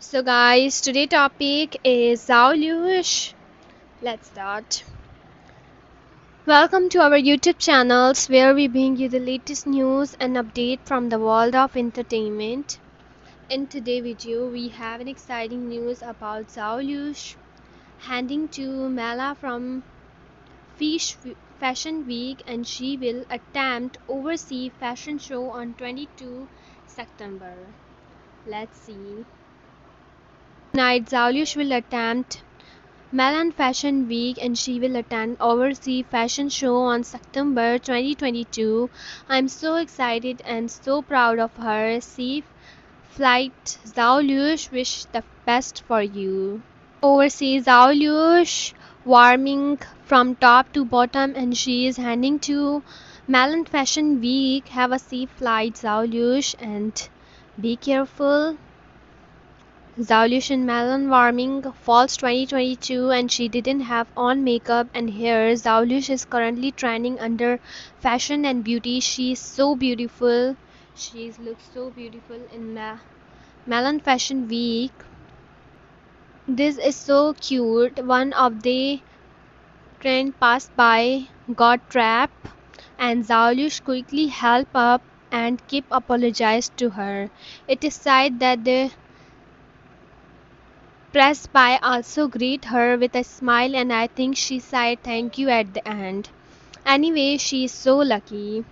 So guys, today topic is Zhao Lusi. Let's start. Welcome to our YouTube channels where we bring you the latest news and update from the world of entertainment. In today's video, we have an exciting news about Zhao Lusi handing to Mela from Fashion Week, and she will attempt overseas fashion show on 22 September. Let's see. Tonight, Zhao Lusi will attempt Milan Fashion Week, and she will attend overseas fashion show on September 2022. I'm so excited and so proud of her. Safe flight, Zhao Lusi. Wish the best for you. Overseas, Zhao Lusi warming from top to bottom, and she is heading to Milan Fashion Week. Have a safe flight, Zhao Lusi, and be careful. Zhao Lusi in Milan warming falls 2022, and she didn't have on makeup and hair. Zhao Lusi is currently trending under fashion and beauty. She is so beautiful. She looks so beautiful in Milan Fashion Week. This is so cute. One of the train passed by, got trapped, and Zhao Lusi quickly helped up and kept apologized to her. It is said that the pressed by also greet her with a smile, and I think she said thank you at the end. Anyway, she is so lucky.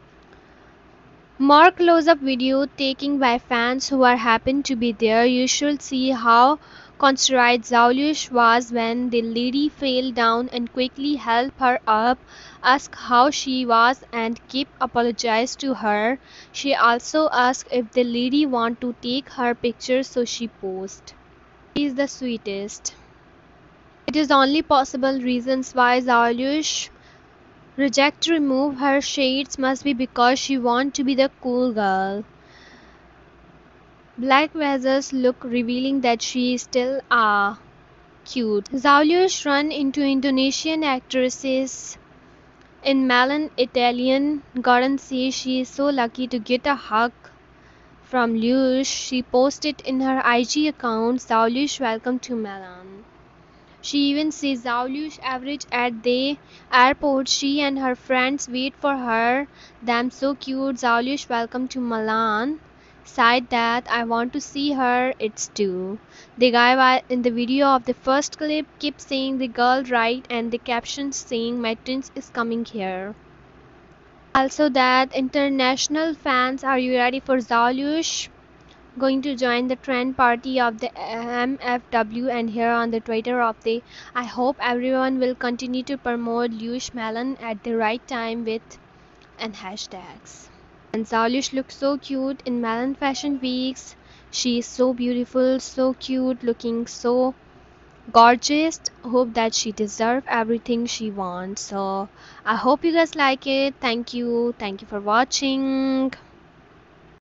More close-up video taken by fans who are happen to be there. You should see how contrite Zhao Lusi was when the lady fell down and quickly helped her up, asked how she was and kept apologized to her. She also asked if the lady want to take her picture, so she posed. She is the sweetest. It is only possible reasons why Zhao Lusi reject to remove her shades must be because she want to be the cool girl. Black vessels look revealing that she is still cute. Zhao Lusi run into Indonesian actresses in Milan. Italian garden says she is so lucky to get a hug from Lusi. She posted in her IG account, Zhao Lusi welcome to Milan. She even sees Zhao Lusi average at the airport. She and her friends wait for her. Them so cute. Zhao Lusi welcome to Milan. Said that I want to see her. It's too. The guy in the video of the first clip kept saying the girl right, and the caption saying my twins is coming here. Also that international fans, are you ready for Zhao Lusi? Going to join the trend party of the MFW, and here on the Twitter of the I hope everyone will continue to promote Lush Melon at the right time with and hashtags. And Zhao Lusi looks so cute in Milan Fashion Weeks. She is so beautiful, so cute, looking so gorgeous. Hope that she deserves everything she wants. So I hope you guys like it. Thank you for watching.